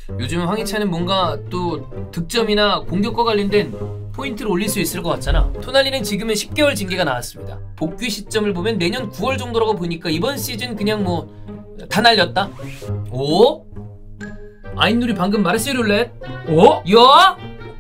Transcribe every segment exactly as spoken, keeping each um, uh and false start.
요즘 황희찬은 뭔가 또 득점이나 공격과 관련된 포인트를 올릴 수 있을 것 같잖아. 토날리는 지금은 십 개월 징계가 나왔습니다. 복귀 시점을 보면 내년 구월 정도라고 보니까 이번 시즌 그냥 뭐 다 날렸다. 오? 아인누리 방금 마르세유 룰렛. 어? 야?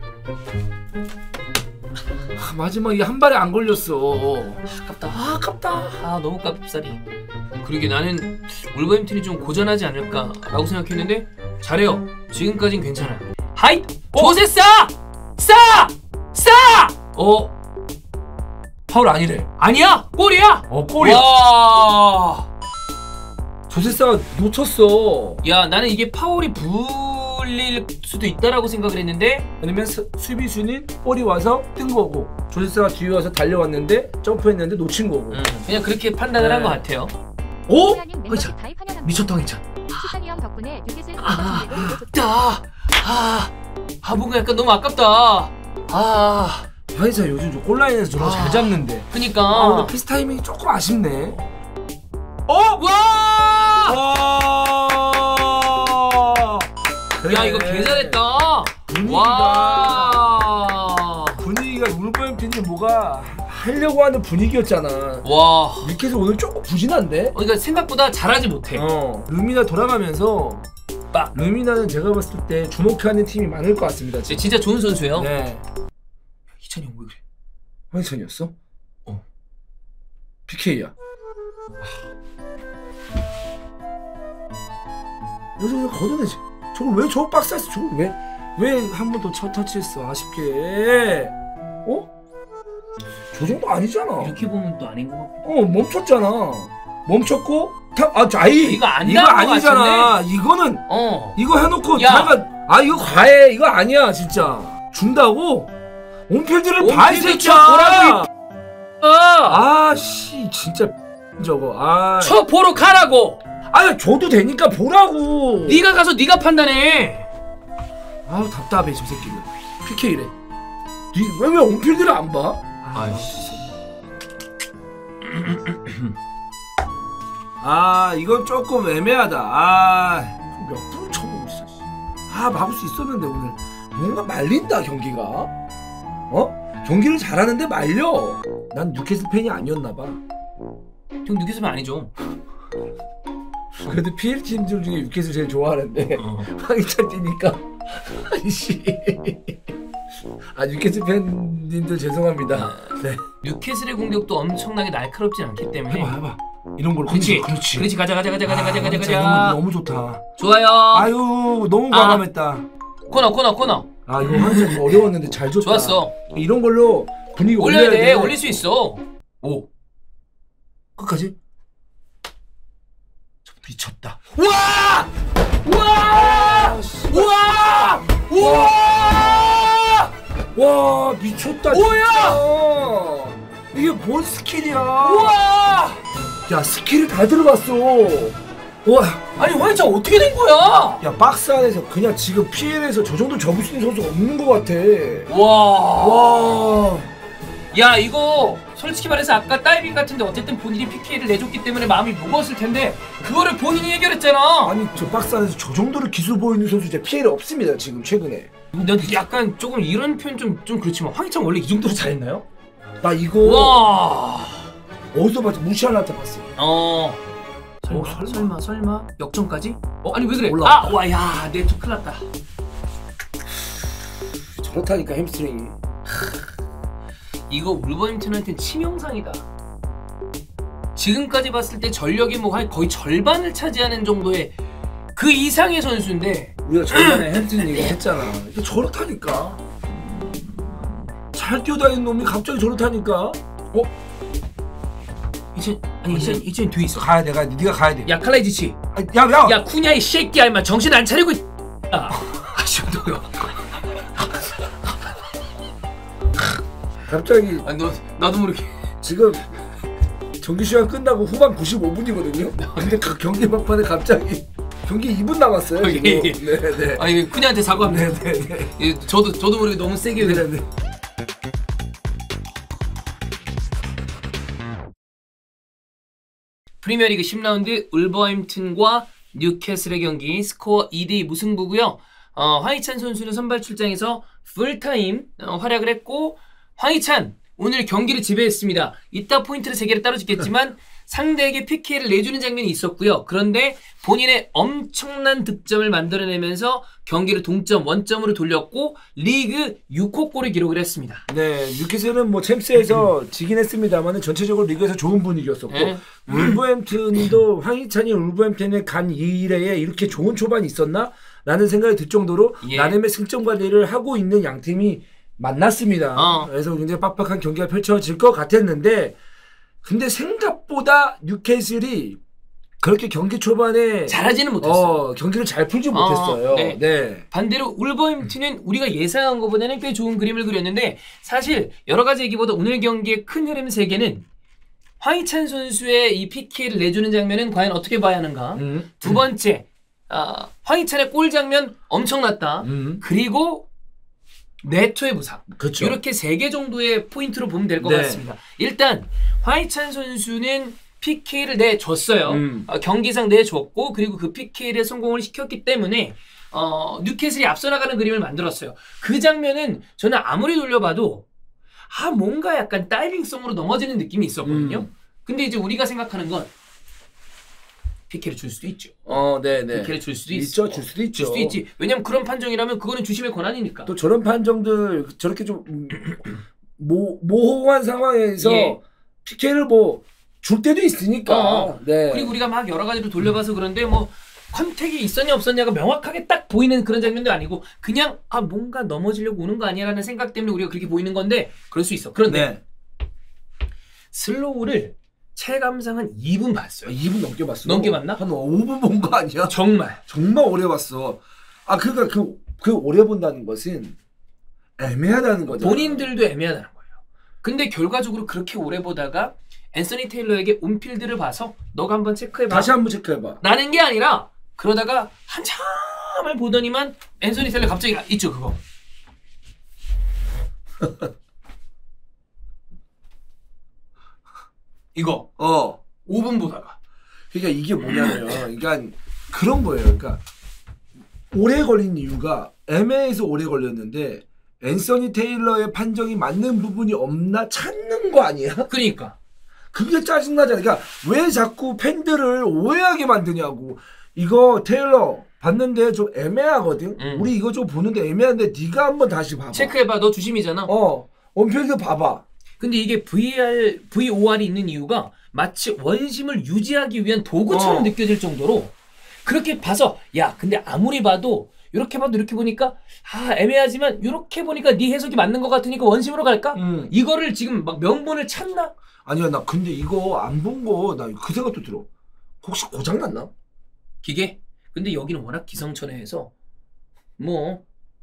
아, 마지막에 한 발에 안 걸렸어. 아깝다. 아, 아깝다. 아 너무 깝싸리. 그러게 나는 울버햄튼이 좀 고전하지 않을까라고 생각했는데 잘해요. 지금까진 괜찮아요. 하이! 조세 싸! 싸! 싸! 어? 파울 아니래. 아니야! 골이야! 어, 골이야. 와! 조세사가 놓쳤어. 야 나는 이게 파울이 불릴 수도 있다라고 생각을 했는데 왜냐면 수, 수비수는 볼이 와서 뜬 거고 조세사가 뒤에 와서 달려왔는데 점프했는데 놓친 거고. 음, 그냥 그렇게 판단을 네. 한 것 같아요. 오? 황희찬 미쳤다 황희찬. 아, 아, 아, 아 뭔가 약간 너무 아깝다. 아, 황희찬 요즘 저 골라인에서 저런 아, 잘 잡는데. 그니까. 아, 오늘 패스 타이밍이 조금 아쉽네. 어? 와! 와! 그래. 야 이거 개 잘했다. 분위기가 와. 분위기가 울버햄튼이 뭐가 하려고 하는 분위기였잖아. 와. 뉴캐슬 오늘 조금 부진한데? 어, 그러니까 생각보다 잘하지 못해. 어. 루미나 돌아가면서 딱 루미나는 제가 봤을 때 주목하는 팀이 많을 것 같습니다. 지금. 진짜 좋은 선수예요. 네. 희찬이 형 왜 그래? 황희찬이었어? 어. 피케이야. 요즘 왜 걷어내지? 저걸 왜 저 박스에서 저걸 왜 왜 한 번 더 첫 터치했어? 아쉽게. 어? 저 정도 아니잖아. 이렇게 보면 또 아닌 것 같고. 어, 멈췄잖아. 멈췄고 탑 아, 아이 이거 안 이거 닿은 것 아니잖아. 같은데? 이거는 어. 이거 해놓고 야. 잠깐 아 이거 과해. 이거 아니야 진짜. 준다고? 온필드를 봐 이 온필드 새끼야. 쳐보라고, 아, 씨, 진짜 저거. 아, 쳐 보러 가라고. 아니 줘도 되니까 보라고. 네가 가서 네가 판단해. 아, 답답해 저 새끼는. 피케이래. 왜왜 온필드를 안 봐? 아이씨. 아, 이건 조금 애매하다. 아, 몇 분 쳐보고 있어. 아, 막을 수 있었는데 오늘 뭔가 말린다 경기가. 어? 경기를 잘하는데 말려. 난 뉴캐슬 팬이 아니었나 봐. 형 뉴캐슬 아니죠? 그래도 피엘 팀들 중에 뉴캐슬 제일 좋아하는데 어. 황희찬 뛰니까 아이씨. 아, 뉴캐슬 팬님들 죄송합니다. 네. 뉴캐슬의 공격도 엄청나게 날카롭진 않기 때문에. 해봐 해봐. 이런 걸로. 그렇지. 그렇지. 그렇지. 가자 가자 가자 가자 아, 가자 가자 진짜 이런 가자. 거 너무 좋다. 좋아요. 아유, 너무 아. 과감했다. 코너 코너 코너. 아, 이거 황희찬 이거 어려웠는데 잘 줬다. 좋았어. 이런 걸로 분위기 올려야 올려야 돼. 돼. 올릴 수 있어. 오. 끝까지. 미쳤다. 와! 와! 와! 와! 와, 미쳤다. 뭐야? 진짜. 이게 뭔 스킬이야? 와! 야, 스킬이 다 들어갔어. 와, 아니 황희찬 어떻게 된 거야? 야, 박스 안에서 그냥 지금 피엘에서 저 정도 접을 수 있는 선수가 없는 것 같아. 와. 와. 야 이거 솔직히 말해서 아까 다이빙 같은데 어쨌든 본인이 피케이를 내줬기 때문에 마음이 무거웠을 텐데 그거를 본인이 해결했잖아. 아니, 저 박스 안에서 저 정도로 기술 보이는 선수 이제 피엘이 없습니다 지금 최근에. 난 약간 조금 이런 표현 좀, 좀 그렇지만 황희찬 원래 이 정도로 잘했나요? 나 이거 와. 어디서 봤지? 무시할한테 봤어. 어. 설마, 어, 설마? 설마 설마 역전까지? 어 아니 왜 그래? 올라왔다. 아 와 야 내 툭 큰일 났다. 저렇다니까 햄스트링이. 이거 울버햄튼한테는 치명상이다. 지금까지 봤을 때 전력이 뭐 거의 절반을 차지하는 정도의 그 이상의 선수인데 우리가 저번에 햄스트링 얘기 했잖아. 이게 저렇다니까. 잘 뛰어다니는 놈이 갑자기 저렇다니까. 어? 이제 아니 이제 이제 뒤에 있어. 가야 돼, 가야 돼. 네가 가야 돼. 야 칼라이지치. 아, 야, 야. 야 쿠냐 이 새끼야 임마 정신 안 차리고 있. 아, 아쉬워요. 갑자기 아 너 나도 모르게 지금 정규 시간 끝나고 후반 구십오 분이거든요. 근데 그 경기 막판에 갑자기 경기 이 분 남았어요. 어, 지금. 예, 예. 네, 네. 아니 쿠냐한테 사과합니다. 네, 네, 네. 예, 저도 저도 모르게 너무 세게. 네, 네. 프리미어리그 십 라운드 울버햄튼과 뉴캐슬의 경기 스코어 이 대 이 무승부고요. 어, 황희찬 선수는 선발 출장에서 풀타임 어, 활약을 했고 황희찬 오늘 경기를 지배했습니다. 이따 포인트를 세 개를 따로 짚겠지만 상대에게 피케이를 내주는 장면이 있었고요. 그런데 본인의 엄청난 득점을 만들어내면서 경기를 동점, 원점으로 돌렸고 리그 육 호 골을 기록을 했습니다. 네, 뉴캐슬은 뭐 챔스에서 지긴 했습니다만 전체적으로 리그에서 좋은 분위기였었고 네. 울버햄튼도 황희찬이 울버햄튼에 간 이래에 이렇게 좋은 초반이 있었나? 라는 생각이 들 정도로 예. 나름의 승점 관리를 하고 있는 양 팀이 만났습니다. 어. 그래서 굉장히 빡빡한 경기가 펼쳐질 것 같았는데 근데 생각보다 뉴캐슬이 그렇게 경기 초반에 잘하지는 못했어요. 어, 경기를 잘 풀지 못했어요. 어, 네. 네. 반대로 울버햄튼은 우리가 예상한 것보다는 꽤 좋은 그림을 그렸는데 사실 여러 가지 얘기보다 오늘 경기의 큰 흐름 세 개는 황희찬 선수의 이 피케이를 내주는 장면은 과연 어떻게 봐야 하는가. 음. 두 번째 아, 황희찬의 골 장면 엄청났다. 음. 그리고 네토의 부상. 그렇죠. 이렇게 세 개 정도의 포인트로 보면 될 것 네. 같습니다. 일단 황희찬 선수는 피케이를 내줬어요. 음. 어, 경기상 내줬고 그리고 그 피케이를 성공을 시켰기 때문에 어, 뉴캐슬이 앞서 나가는 그림을 만들었어요. 그 장면은 저는 아무리 돌려봐도 아 뭔가 약간 다이빙성으로 넘어지는 느낌이 있었거든요. 음. 근데 이제 우리가 생각하는 건 피케이를 줄 수도 있죠. 어, 네, 네. 피케이를 줄 수도 있죠. 있어. 줄 수도 있죠. 줄 수도 있지. 왜냐면 그런 판정이라면 그거는 주심의 권한이니까. 또 저런 판정들 저렇게 좀 모, 모호한 상황에서 예. 피케이를 뭐 줄 때도 있으니까. 어. 네. 그리고 우리가 막 여러 가지로 돌려봐서 그런데 뭐 컨택이 있었냐 없었냐가 명확하게 딱 보이는 그런 장면도 아니고 그냥 아 뭔가 넘어지려고 오는 거 아니야라는 생각 때문에 우리가 그렇게 보이는 건데 그럴 수 있어. 그런데 네. 슬로우를 체감상 한 이 분 봤어요. 이 분 넘게 봤어. 넘게 봤나? 한 오 분 본 거 아니야? 정말. 정말 오래 봤어. 아, 그러니까 그, 그 오래 본다는 것은 애매하다는 거죠. 본인들도 애매하다는 거예요. 근데 결과적으로 그렇게 오래 보다가 앤서니 테일러에게 온필드를 봐서 너가 한번 체크해봐. 다시 한번 체크해봐. 라는 게 아니라 그러다가 한참을 보더니만 앤서니 테일러 갑자기 있죠 그거. 이거 어. 오 분 보다가. 그러니까 이게 뭐냐면, 그러니까 그런 거예요. 그러니까 오래 걸린 이유가 애매해서 오래 걸렸는데 앤서니 테일러의 판정이 맞는 부분이 없나 찾는 거 아니야? 그러니까. 그게 짜증나잖아. 그러니까 왜 자꾸 팬들을 오해하게 만드냐고. 이거 테일러 봤는데 좀 애매하거든. 음. 우리 이거 좀 보는데 애매한데 네가 한번 다시 봐봐. 체크해봐. 너 주심이잖아. 어, 원필드 봐봐. 근데 이게 브이알, 브이오알이 있는 이유가 마치 원심을 유지하기 위한 도구처럼 어. 느껴질 정도로 그렇게 봐서 야 근데 아무리 봐도 이렇게 봐도 이렇게 보니까 아 애매하지만 이렇게 보니까 네 해석이 맞는 것 같으니까 원심으로 갈까? 음. 이거를 지금 막 명분을 찾나? 아니야, 나 근데 이거 안 본 거 나 그 생각도 들어. 혹시 고장 났나? 기계? 근데 여기는 워낙 기성천외해서 뭐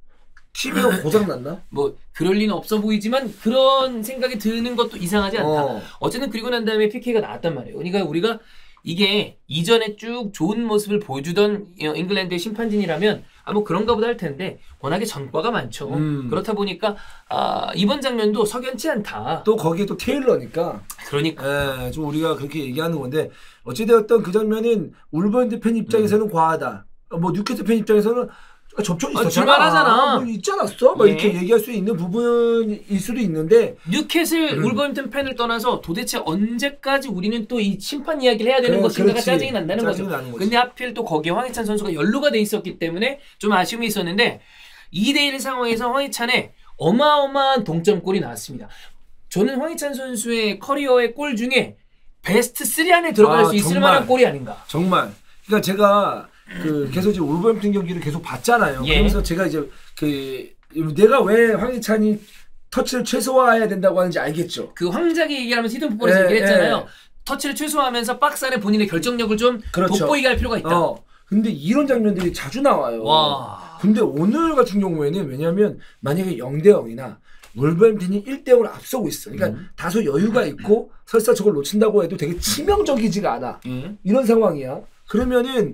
티비가 고장 났나? 뭐 그럴 리는 없어 보이지만 그런 생각이 드는 것도 이상하지 않다. 어. 어쨌든 그리고 난 다음에 피케이가 나왔단 말이에요. 그러니까 우리가 이게 이전에 쭉 좋은 모습을 보여주던 잉글랜드의 심판진이라면 아 뭐 그런가 보다 할 텐데 워낙에 전과가 많죠. 음. 그렇다 보니까 아 이번 장면도 석연치 않다. 또 거기에 또 테일러니까. 그러니까 예, 좀 우리가 그렇게 얘기하는 건데 어찌되었던 그 장면은 울버햄튼 팬 입장에서는 음. 과하다. 뭐 뉴캐슬 팬 입장에서는 접촉이 있었잖아. 아, 줄만하잖아. 뭐 있지 않았어? 막 예. 이렇게 얘기할 수 있는 부분일 수도 있는데 뉴캐슬 음. 울버햄튼 팬을 떠나서 도대체 언제까지 우리는 또 이 심판 이야기를 해야 되는 그래, 것인가가 그렇지. 짜증이 난다는 짜증이 거죠. 나는 거지. 근데 하필 또 거기에 황희찬 선수가 연루가 돼 있었기 때문에 좀 아쉬움이 있었는데 이 대 일 상황에서 황희찬의 어마어마한 동점골이 나왔습니다. 저는 황희찬 선수의 커리어의 골 중에 베스트 쓰리 안에 들어갈 아, 수 있을 정말. 만한 골이 아닌가. 정말. 그러니까 제가 그 계속 이제 울버햄튼 경기를 계속 봤잖아요. 예. 그러면서 제가 이제 그 내가 왜 황희찬이 터치를 최소화해야 된다고 하는지 알겠죠. 그 황자기 얘기하면서 히든 풋볼에서 예, 얘기를 했잖아요. 예. 터치를 최소화하면서 박스 안에 본인의 결정력을 좀 그렇죠. 돋보이게 할 필요가 있다. 어. 근데 이런 장면들이 자주 나와요. 와. 근데 오늘 같은 경우에는 왜냐면 만약에 영 대 영이나 울버햄튼이 일 대 영으로 앞서고 있어. 그러니까 음. 다소 여유가 있고 설사 저걸 놓친다고 해도 되게 치명적이지가 않아. 음. 이런 상황이야. 그러면은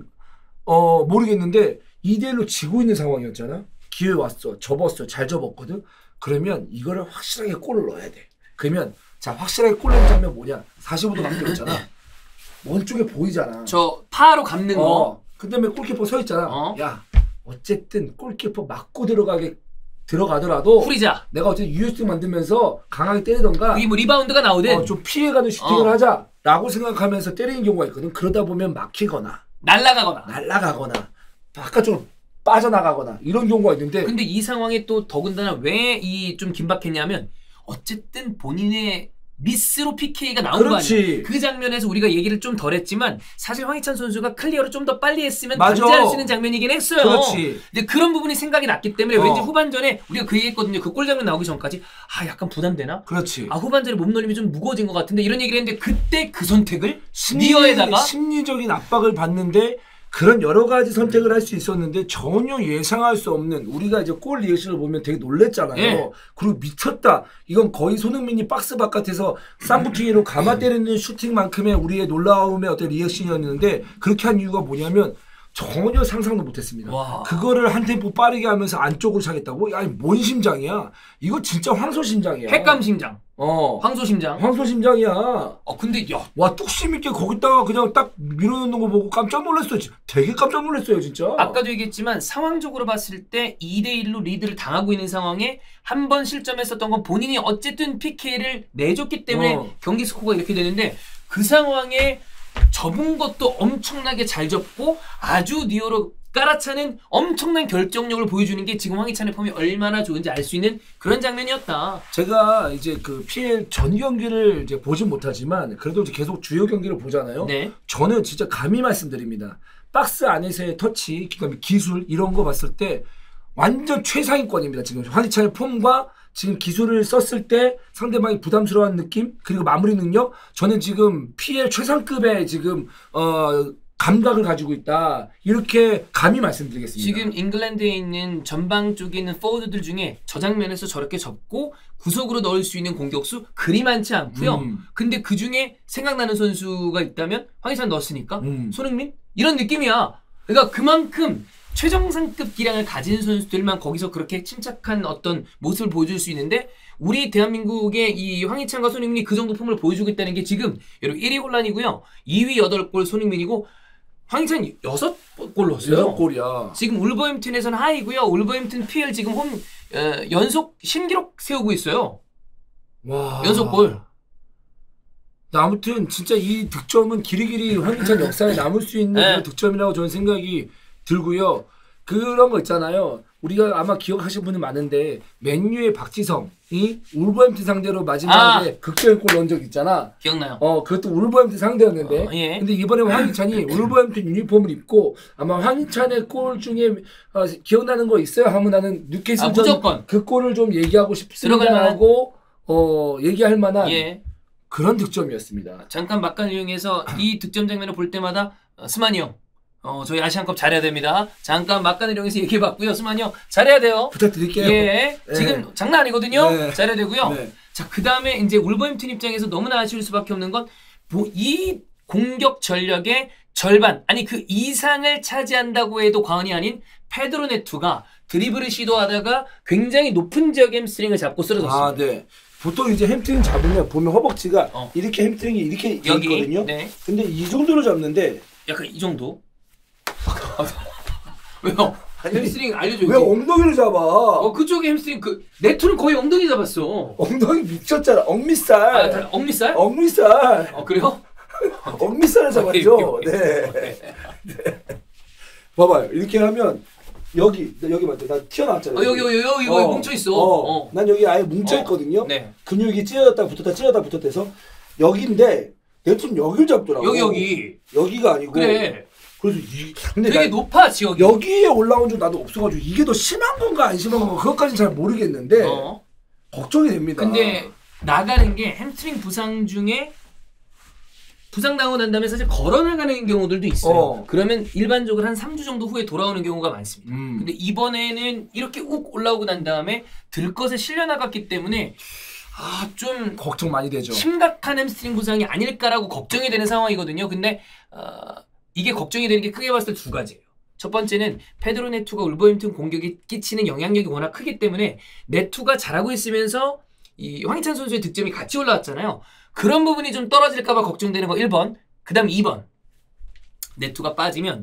어 모르겠는데 이 대 일로 지고 있는 상황이었잖아. 기회 왔어. 접었어. 잘 접었거든. 그러면 이거를 확실하게 골을 넣어야 돼. 그러면 자 확실하게 골 넣는 장면 뭐냐. 사십오 도 각도 있잖아. 먼 쪽에 보이잖아. 저 파로 감는 거. 어. 그 다음에 골키퍼 서 있잖아. 어? 야 어쨌든 골키퍼 맞고 들어가게 들어가더라도 후리자. 내가 어쨌든 유효슈팅 만들면서 강하게 때리던가 이게 뭐 리바운드가 나오든 어, 좀 피해가는 슈팅을 어. 하자라고 생각하면서 때리는 경우가 있거든. 그러다 보면 막히거나 날아가거나. 날아가거나 바깥쪽으로 빠져나가거나 이런 경우가 있는데 근데 이 상황에 또 더군다나 왜 이 좀 긴박했냐면 어쨌든 본인의 미스로 피케이가 나온 그렇지. 거 아니야. 그 장면에서 우리가 얘기를 좀 덜 했지만 사실 황희찬 선수가 클리어를 좀 더 빨리 했으면 맞아. 견제할 수 있는 장면이긴 했어요. 그렇지. 근데 그런 부분이 생각이 났기 때문에 어. 왠지 후반전에 우리가 그 얘기했거든요. 그 골 장면 나오기 전까지 아 약간 부담되나? 그렇지. 아 후반전에 몸놀림이 좀 무거워진 것 같은데 이런 얘기를 했는데 그때 그 선택을 심리, 니어에다가 심리적인 압박을 받는데 그런 여러 가지 선택을 할 수 있었는데 전혀 예상할 수 없는 우리가 이제 골 리액션을 보면 되게 놀랬잖아요. 예. 그리고 미쳤다. 이건 거의 손흥민이 박스 바깥에서 쌍부퉁이로 감아 때리는 슈팅만큼의 우리의 놀라움의 어떤 리액션이었는데 그렇게 한 이유가 뭐냐면 전혀 상상도 못했습니다. 와. 그거를 한 템포 빠르게 하면서 안쪽으로 차겠다고? 아니 뭔 심장이야? 이거 진짜 황소 심장이야. 핵감 심장, 어. 황소 심장. 황소 심장이야. 어 근데 야 와 뚝심 있게 거기다가 그냥 딱 밀어넣는 거 보고 깜짝 놀랐어요. 되게 깜짝 놀랐어요 진짜. 아까도 얘기했지만 상황적으로 봤을 때 이 대 일로 리드를 당하고 있는 상황에 한 번 실점했었던 건 본인이 어쨌든 피케이를 내줬기 때문에 어. 경기 스코어가 이렇게 되는데 그 상황에 접은 것도 엄청나게 잘 접고 아주 니어로 깔아차는 엄청난 결정력을 보여주는 게 지금 황희찬의 폼이 얼마나 좋은지 알 수 있는 그런 장면이었다. 제가 이제 그 피엘 전 경기를 이제 보진 못하지만 그래도 이제 계속 주요 경기를 보잖아요. 네. 저는 진짜 감히 말씀드립니다. 박스 안에서의 터치, 그다음에 기술 이런 거 봤을 때 완전 최상위권입니다. 지금 황희찬의 폼과 지금 기술을 썼을 때 상대방이 부담스러워하는 느낌 그리고 마무리 능력 저는 지금 피엘 최상급의 지금 어 감각을 가지고 있다 이렇게 감히 말씀드리겠습니다. 지금 잉글랜드에 있는 전방 쪽에 있는 포워드들 중에 저 장면에서 저렇게 접고 구석으로 넣을 수 있는 공격수 그리 많지 않고요. 음. 근데 그 중에 생각나는 선수가 있다면 황희찬 넣었으니까 음. 손흥민? 이런 느낌이야. 그러니까 그만큼 최정상급 기량을 가진 선수들만 거기서 그렇게 침착한 어떤 모습을 보여줄 수 있는데 우리 대한민국의 이 황희찬과 손흥민이 그 정도 폼을 보여주고 있다는 게 지금 여러분 일 위 혼란이고요. 이 위 여덟 골 손흥민이고 황희찬 여섯 골 넣었어요. 여섯 골이야. 지금 울버햄튼에서는 하이고요. 울버햄튼 피엘 지금 홈 어, 연속 신기록 세우고 있어요. 와. 연속 골. 아무튼 진짜 이 득점은 길이길이 황희찬 역사에 남을 수 있는 네. 그런 득점이라고 저는 생각이 들고요. 그런 거 있잖아요. 우리가 아마 기억하시는 분이 많은데 맨유의 박지성이 울버햄튼 상대로 마지막에 아. 극적골 넣은 적 있잖아. 기억나요? 어 그것도 울버햄튼 상대였는데 어, 예. 근데 이번에 황희찬이 울버햄튼 유니폼을 입고 아마 황희찬의 골 중에 어, 기억나는 거 있어요? 하면 나는 뉴캐슬 아, 무조건. 그 골을 좀 얘기하고 들어갈 만한? 싶습니다라고 어, 얘기할 만한 예. 그런 득점이었습니다. 잠깐 막간을 이용해서 이 득점 장면을 볼 때마다 어, 스마니 형 어, 저희 아시안컵 잘해야 됩니다. 잠깐 막간을 이용해서 얘기해봤고요. 스마니 형 잘해야 돼요. 부탁드릴게요. 예. 네. 지금 장난 아니거든요. 네. 잘해야 되고요. 네. 자, 그 다음에 이제 울버햄튼 입장에서 너무나 아쉬울 수밖에 없는 건 이 공격 전력의 절반, 아니 그 이상을 차지한다고 해도 과언이 아닌 페드로 네투가 드리블을 시도하다가 굉장히 높은 지역의 햄스트링을 잡고 쓰러졌습니다. 아, 네. 보통 이제 햄스트링 잡으면 보면 허벅지가 어. 이렇게 햄스트링이 이렇게 돼 여기. 있거든요. 네. 근데 이 정도로 잡는데 약간 이 정도. 왜요? 햄스트링 알려줘야지. 왜 엉덩이를 잡아? 어, 그쪽에 햄스트링 그 네투는 거의 엉덩이 잡았어. 엉덩이 미쳤잖아. 엉미살. 아, 다- 엉미살? 엉미살. 어, 그래요? 엉미살을 잡았죠. 네. 네. 봐봐요. 이렇게 하면 여기 여기 맞죠? 나 튀어나왔잖아요. 어, 여기 여기 여기 이거 뭉쳐 있어. 어. 어. 난 여기 아예 뭉쳐 있거든요. 네. 근육이 찢어졌다 붙었다 찢어졌다 붙었다 해서 여기인데 내가 여기를 잡더라고. 여기 여기. 여기가 아니고. 그래. 그래서 이 근데 되게 나 높아 지역이. 여기에 올라온 줄 나도 없어가지고 이게 더 심한 건가 안 심한 건가 그것까지는 잘 모르겠는데 어. 걱정이 됩니다. 근데 나가는 게 햄스트링 부상 중에 부상 당하고 난 다음에 사실 걸어 나가는 경우들도 있어요. 어. 그러면 일반적으로 한 삼 주 정도 후에 돌아오는 경우가 많습니다. 음. 근데 이번에는 이렇게 욱 올라오고 난 다음에 들것에 실려 나갔기 때문에 아, 좀 걱정 많이 되죠. 심각한 햄스트링 부상이 아닐까라고 걱정이 되는 상황이거든요. 근데 어, 이게 걱정이 되는 게 크게 봤을 때 두 가지예요. 첫 번째는 페드로 네투가 울버햄튼 공격에 끼치는 영향력이 워낙 크기 때문에 네투가 잘하고 있으면서 이 황희찬 선수의 득점이 같이 올라왔잖아요. 그런 부분이 좀 떨어질까 봐 걱정되는 거 일 번. 그 다음 이 번. 네투가 빠지면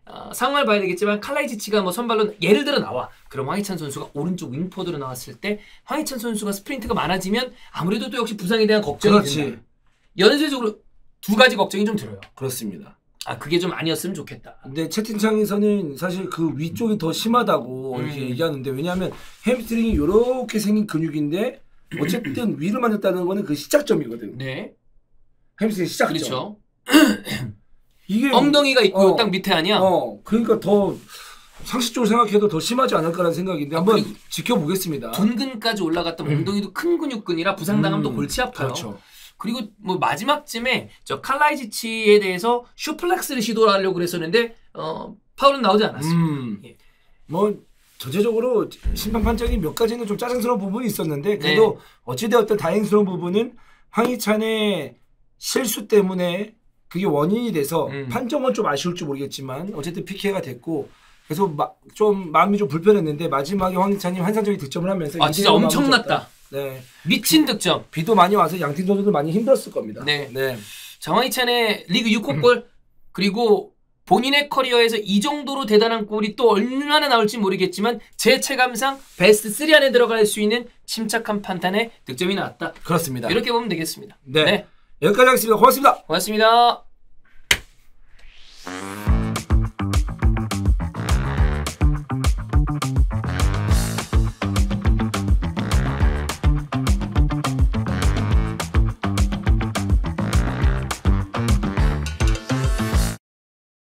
어, 상황을 봐야 되겠지만 칼라이지치가 뭐 선발로 예를 들어 나와. 그럼 황희찬 선수가 오른쪽 윙포드로 나왔을 때 황희찬 선수가 스프린트가 많아지면 아무래도 또 역시 부상에 대한 걱정이 그렇지. 든다. 연쇄적으로 두 가지 걱정이 좀 들어요. 그렇습니다. 아 그게 좀 아니었으면 좋겠다. 근데 채팅창에서는 사실 그 위쪽이 더 심하다고 음. 이렇게 얘기하는데 왜냐하면 햄스트링이 이렇게 생긴 근육인데 어쨌든 위를 만졌다는 거는 그 시작점이거든. 네. 햄스트링 시작점. 그렇죠. 이게 엉덩이가 있고 어, 딱 밑에 아니야? 어, 그러니까 더 상식적으로 생각해도 더 심하지 않을까라는 생각인데 아, 한번 지켜보겠습니다. 둔근까지 올라갔던 음. 엉덩이도 큰 근육근이라 부상당하면 또 음, 골치 아파요. 그렇죠. 그리고 뭐 마지막쯤에 저 칼라이지치에 대해서 슈플렉스를 시도하려고 그랬었는데 어, 파울은 나오지 않았습니다. 음, 예. 뭐 전체적으로 심판 판정이 몇 가지는 좀 짜증스러운 부분이 있었는데 그래도 네. 어찌되었든 다행스러운 부분은 황희찬의 실수 때문에 그게 원인이 돼서 음. 판정은 좀 아쉬울지 모르겠지만 어쨌든 피케가 됐고 그래서 마, 좀 마음이 좀 불편했는데 마지막에 황희찬이 환상적인 득점을 하면서 아 진짜 엄청났다. 네. 미친 득점. 비도 많이 와서 양팀 선수들 많이 힘들었을 겁니다. 네. 네. 장황희찬의 리그 육 호 골 그리고 본인의 커리어에서 이 정도로 대단한 골이 또 얼마나 나올지 모르겠지만 제 체감상 베스트 삼 안에 들어갈 수 있는 침착한 판단에 득점이 나왔다. 그렇습니다. 이렇게 보면 되겠습니다. 네. 네. 여기까지 하겠습니다. 고맙습니다. 고맙습니다.